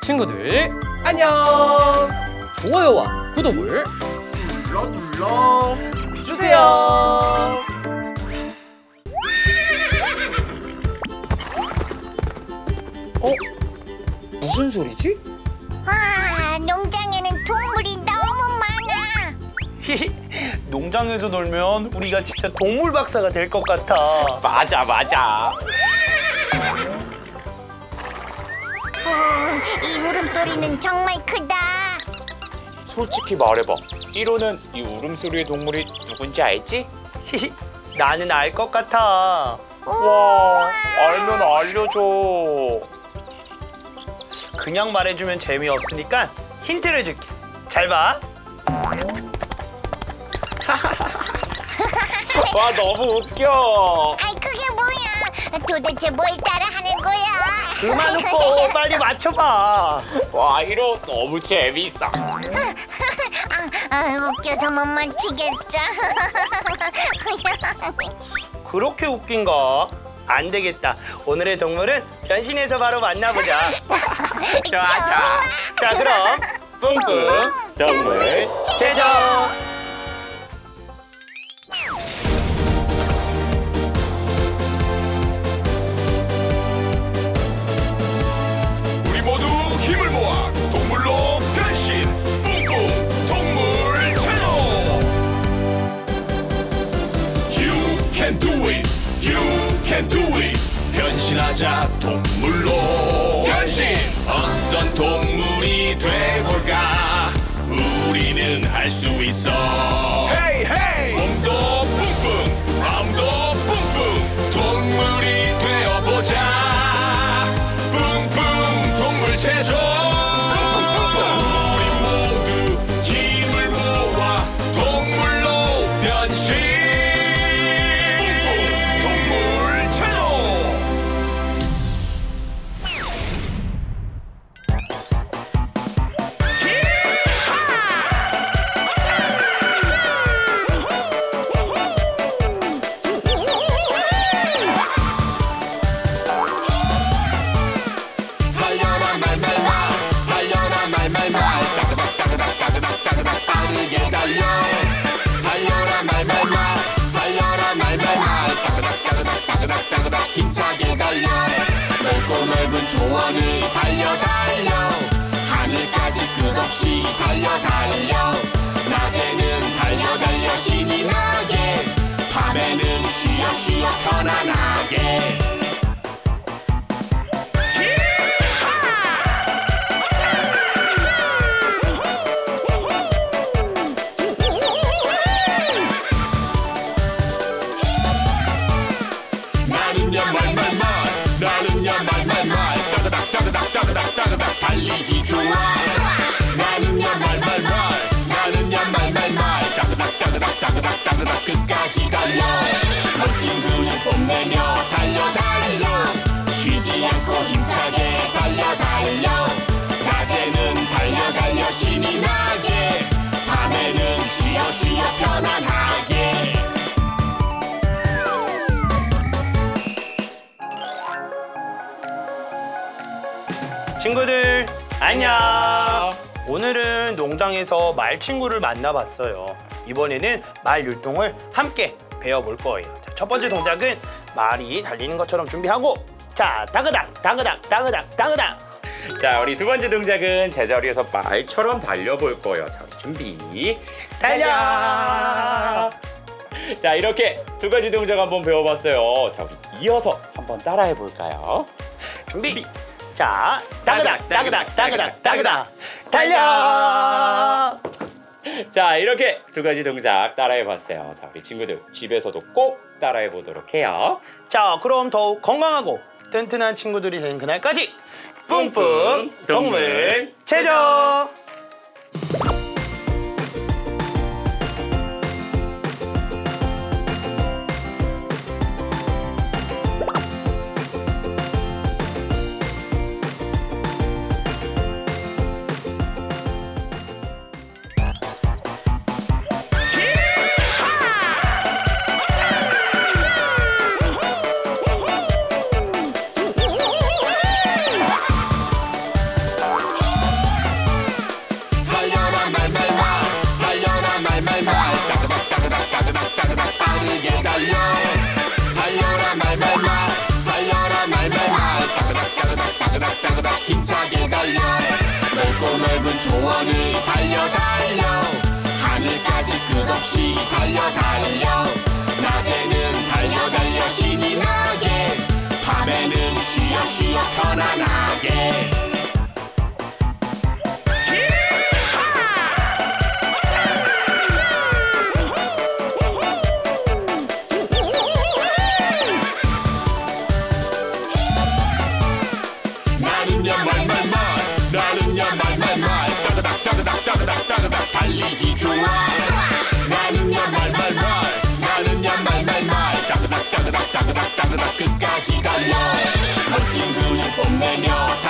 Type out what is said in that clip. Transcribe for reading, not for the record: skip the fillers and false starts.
친구들 안녕. 좋아요와 구독을 눌러 주세요. 무슨 소리지? 농장에는 동물이 너무 많아. 농장에서 놀면 우리가 진짜 동물 박사가 될 것 같아. 맞아. 이 울음소리는 정말 크다. 솔직히 말해봐. 1호는 이 울음소리의 동물이 누군지 알지? 나는 알 것 같아. 와, 알면 알려줘. 그냥 말해주면 재미없으니까 힌트를 줄게. 잘 봐. 와, 너무 웃겨. 아이, 그게 뭐야? 도대체 뭘 따라하는 거야? 그만 웃고 빨리 맞춰봐. 와, 1호 너무 재밌어. 웃겨서 못 맞히겠어. 그렇게 웃긴가? 안 되겠다. 오늘의 동물은 변신해서 바로 만나보자. 좋아. 자, 그럼 뿡뿡 동물 제조. 우리 모두 힘을 모아 동물로 변신. 뿡뿡 동물 체조. You can do it. You can do it. 변신하자 동물로 변신. 어떤 동물이 돼볼까? 우리는 할 수 있어. Hey hey. 몸도 뿡뿡 마음도 뿡뿡 동물이 되어보자. 뿡뿡 동물 체조. 우리 모두 힘을 모아 동물로 변신. 뿡뿡 동물 체조. 달려라 말말말 달려라 말말말 따그닥 빠르게 달려. 달려라 말말말 달려라 말말말 따그닥 힘차게 달려. 넓고 넓은 초원을 달려 하늘까지 끝없이 달려 낮에는 달려 신이 나게. 밤에는 쉬어 편안하게. 나는야 말말말 따그닥 달리기 좋아. 나는야 말말말 따그닥 끝까지 달려. 멋진 근육 뽐내며 달려 쉬지 않고 힘차게 달려 낮에는 달려 신이 나게. 밤에는 쉬어 편안하게. 친구들 안녕. 오늘은 농장에서 말 친구를 만나봤어요. 이번에는 말 율동을 함께 배워볼 거예요. 자, 첫 번째 동작은 말이 달리는 것처럼 준비하고, 자, 따그닥. 자, 우리 두 번째 동작은 제자리에서 말처럼 달려볼 거예요. 자, 우리 준비. 달려. 자, 이렇게 두 가지 동작 한번 배워봤어요. 자, 우리 이어서 한번 따라해 볼까요? 준비. 자, 따그닥 달려. 자, 이렇게 두 가지 동작 따라해봤어요. 자, 우리 친구들 집에서도 꼭 따라해보도록 해요. 자, 그럼 더욱 건강하고 튼튼한 친구들이 되는 그날까지 뿡뿡 동물 체조. 영원히 달려 달려 하늘까지 끝없이 달려 달려 낮에는 달려 달려 신이 나게 밤에는 쉬어 쉬어 편안하게 따그닥 달리기 좋아 나는야 말말말 나는야 말말말 따그닥 끝까지 달려 멋진 근육 뽐내며